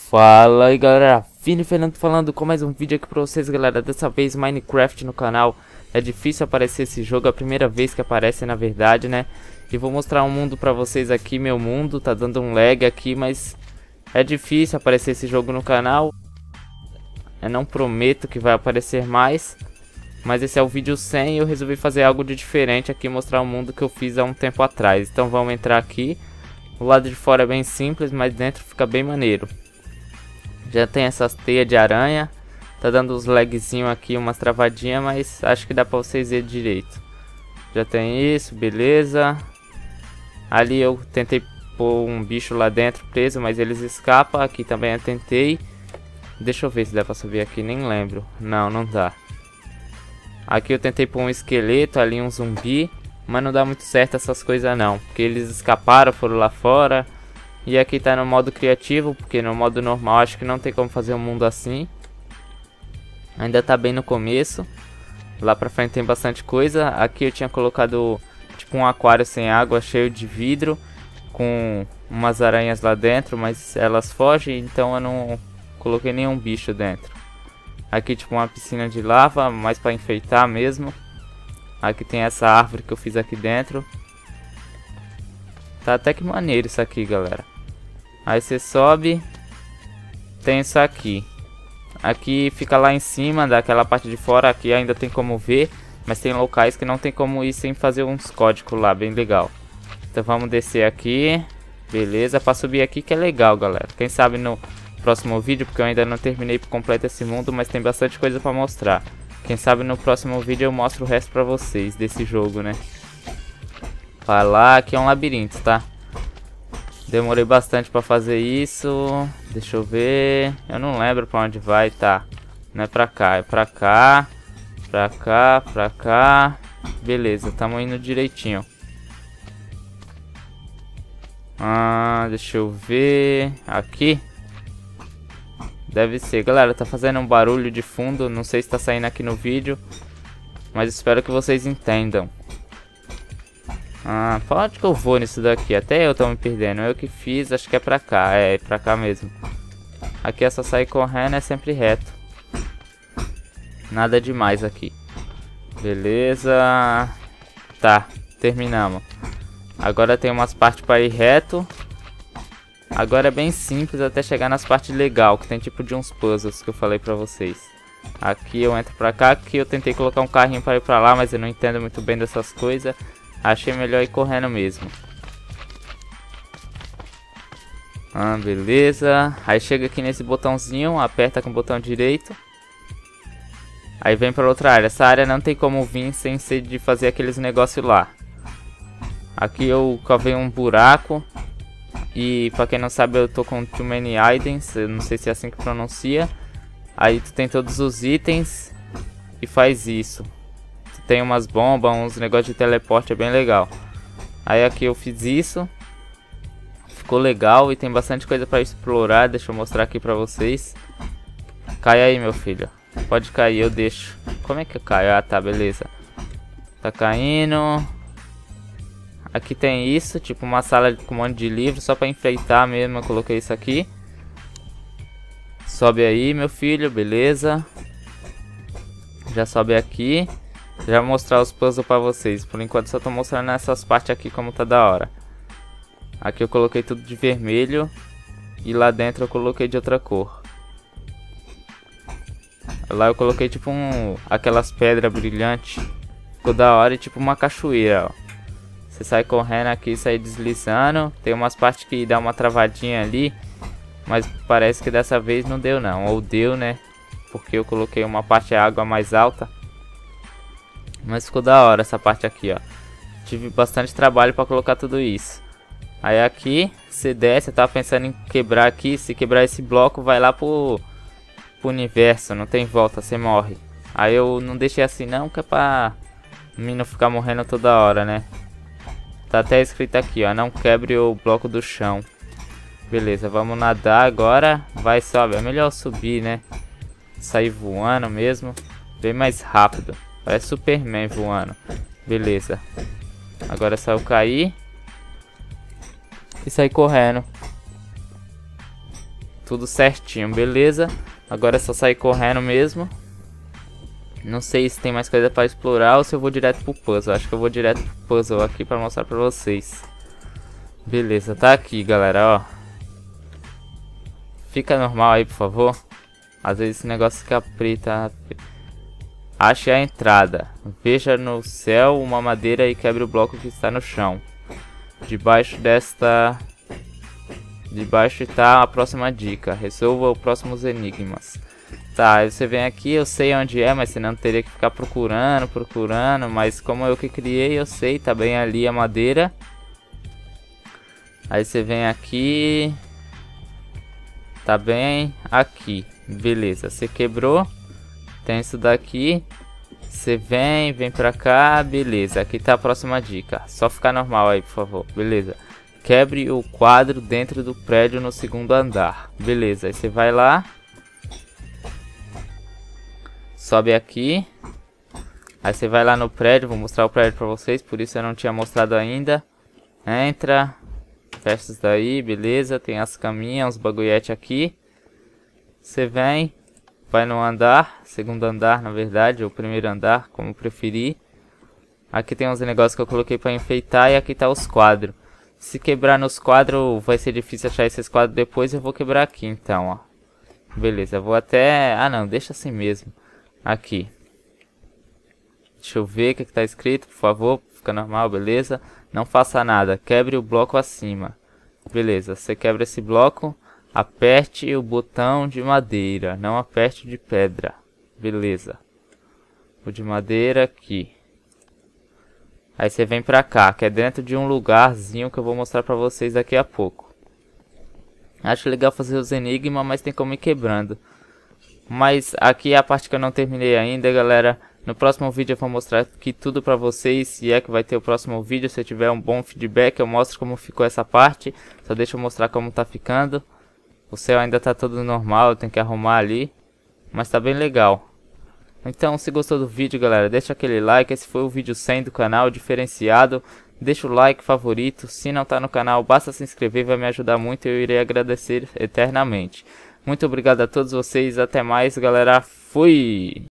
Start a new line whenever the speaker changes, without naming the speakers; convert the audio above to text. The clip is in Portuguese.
Fala aí galera, Vini Fernando falando com mais um vídeo aqui pra vocês galera. Dessa vez Minecraft no canal. É difícil aparecer esse jogo, é a primeira vez que aparece na verdade, né? E vou mostrar um mundo pra vocês aqui, meu mundo. Tá dando um lag aqui, mas é difícil aparecer esse jogo no canal. Eu não prometo que vai aparecer mais, mas esse é o vídeo 100 e eu resolvi fazer algo de diferente aqui, mostrar o mundo que eu fiz há um tempo atrás. Então vamos entrar aqui. O lado de fora é bem simples, mas dentro fica bem maneiro. Já tem essas teias de aranha. Tá dando uns lagzinhos aqui, umas travadinhas, mas acho que dá pra vocês verem direito. Já tem isso, beleza. Ali eu tentei pôr um bicho lá dentro preso, mas eles escapam. Aqui também eu tentei. Deixa eu ver se dá pra subir aqui, nem lembro. Não, não dá. Aqui eu tentei pôr um esqueleto, ali um zumbi. Mas não dá muito certo essas coisas não, porque eles escaparam, foram lá fora. E aqui tá no modo criativo, porque no modo normal acho que não tem como fazer um mundo assim. Ainda tá bem no começo. Lá pra frente tem bastante coisa. Aqui eu tinha colocado tipo um aquário sem água, cheio de vidro, com umas aranhas lá dentro, mas elas fogem, então eu não coloquei nenhum bicho dentro. Aqui tipo uma piscina de lava, mais pra enfeitar mesmo. Aqui tem essa árvore que eu fiz aqui dentro. Tá até que maneiro isso aqui, galera. Aí você sobe. Tem isso aqui. Aqui fica lá em cima daquela parte de fora. Aqui ainda tem como ver. Mas tem locais que não tem como ir sem fazer uns códigos lá. Bem legal. Então vamos descer aqui. Beleza. Pra subir aqui que é legal, galera. Quem sabe no próximo vídeo. Porque eu ainda não terminei por completo esse mundo. Mas tem bastante coisa pra mostrar. Quem sabe no próximo vídeo eu mostro o resto pra vocês desse jogo, né? Vai lá, aqui é um labirinto, tá? Demorei bastante pra fazer isso. Deixa eu ver. Eu não lembro pra onde vai, tá? Não é pra cá, é pra cá. Pra cá, pra cá. Beleza, tamo indo direitinho. Deixa eu ver. Aqui. Deve ser, galera, tá fazendo um barulho de fundo, não sei se tá saindo aqui no vídeo, mas espero que vocês entendam. Pra onde que eu vou nisso daqui? Até eu tô me perdendo, eu que fiz, acho que é pra cá, é pra cá mesmo. Aqui é só sair correndo, é sempre reto. Nada demais aqui. Beleza. Tá, terminamos. Agora tem umas partes pra ir reto. Agora é bem simples até chegar nas partes legais, que tem tipo de uns puzzles que eu falei pra vocês. Aqui eu entro pra cá, aqui eu tentei colocar um carrinho pra ir pra lá, mas eu não entendo muito bem dessas coisas. Achei melhor ir correndo mesmo. Beleza. Aí chega aqui nesse botãozinho, aperta com o botão direito. Aí vem pra outra área. Essa área não tem como vir sem ser de fazer aqueles negócios lá. Aqui eu cavei um buraco. E pra quem não sabe, eu tô com Too Many Items, eu não sei se é assim que pronuncia. Aí tu tem todos os itens e faz isso. Tu tem umas bombas, uns negócios de teleporte, é bem legal. Aí aqui eu fiz isso. Ficou legal e tem bastante coisa pra explorar, deixa eu mostrar aqui pra vocês. Cai aí, meu filho. Pode cair, eu deixo. Como é que eu caio? Ah, tá, beleza. Tá caindo. Aqui tem isso, tipo uma sala com um monte de livros, só pra enfeitar mesmo, eu coloquei isso aqui. Sobe aí, meu filho, beleza. Já sobe aqui. Já vou mostrar os puzzles pra vocês. Por enquanto só tô mostrando essas partes aqui como tá da hora. Aqui eu coloquei tudo de vermelho. E lá dentro eu coloquei de outra cor. Lá eu coloquei tipo aquelas pedras brilhantes. Ficou da hora e tipo uma cachoeira, ó. Você sai correndo aqui, sai deslizando. Tem umas partes que dá uma travadinha ali. Mas parece que dessa vez não deu não. Ou deu, né? Porque eu coloquei uma parte de água mais alta. Mas ficou da hora essa parte aqui, ó. Tive bastante trabalho pra colocar tudo isso. Aí aqui, você desce. Eu tava pensando em quebrar aqui. Se quebrar esse bloco, vai lá pro universo. Não tem volta, você morre. Aí eu não deixei assim não, que é pra mim não ficar morrendo toda hora, né? Tá até escrito aqui, ó, não quebre o bloco do chão. Beleza, vamos nadar agora. Vai, sobe, é melhor subir, né? Sair voando mesmo. Bem mais rápido. Parece Superman voando. Beleza. Agora é só eu cair. E sair correndo. tudo certinho, beleza? Agora é só sair correndo mesmo. Não sei se tem mais coisa pra explorar ou se eu vou direto pro puzzle. Acho que eu vou direto pro puzzle aqui pra mostrar pra vocês. Beleza, tá aqui, galera, ó. Fica normal aí, por favor. Às vezes esse negócio fica preto. Ache a entrada. Veja no céu uma madeira e quebre o bloco que está no chão. Debaixo está a próxima dica. Resolva os próximos enigmas. Tá, aí você vem aqui, eu sei onde é, mas você não teria que ficar procurando. Mas como eu que criei, eu sei, tá bem ali a madeira. Aí você vem aqui. Tá bem aqui. Beleza, você quebrou. Tem isso daqui. Você vem pra cá. Beleza, aqui tá a próxima dica. Só ficar normal aí, por favor. Beleza. Quebre o quadro dentro do prédio no segundo andar. Beleza, aí você vai lá. Sobe aqui. Aí você vai lá no prédio. Vou mostrar o prédio pra vocês. Por isso eu não tinha mostrado ainda. Entra. Fecha isso daí. Beleza. Tem as caminhas. Os bagulhetes aqui. Você vem. Vai no andar. Segundo andar, na verdade. Ou primeiro andar. Como preferir. Aqui tem uns negócios que eu coloquei pra enfeitar. E aqui tá os quadros. Se quebrar nos quadros. Vai ser difícil achar esses quadros depois. Eu vou quebrar aqui então, ó. Beleza. Eu vou até... Ah não. Deixa assim mesmo. Aqui. Deixa eu ver o que tá escrito, por favor. Fica normal, beleza? Não faça nada. Quebre o bloco acima. Beleza, você quebra esse bloco. Aperte o botão de madeira. Não aperte o de pedra. Beleza. O de madeira aqui. Aí você vem pra cá, que é dentro de um lugarzinho que eu vou mostrar pra vocês daqui a pouco. Acho legal fazer os enigmas, mas tem como ir quebrando. Mas aqui é a parte que eu não terminei ainda, galera. No próximo vídeo eu vou mostrar aqui tudo pra vocês. Se é que vai ter o próximo vídeo. Se eu tiver um bom feedback, eu mostro como ficou essa parte. Só deixa eu mostrar como tá ficando. O céu ainda tá todo normal, tem que arrumar ali. Mas tá bem legal. Então, se gostou do vídeo, galera, deixa aquele like. Esse foi o vídeo 100 do canal, diferenciado. Deixa o like, favorito. Se não tá no canal, basta se inscrever, vai me ajudar muito e eu irei agradecer eternamente. Muito obrigado a todos vocês, até mais, galera. Fui!